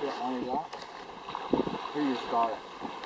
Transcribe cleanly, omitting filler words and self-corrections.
it, only that. Here you just got it.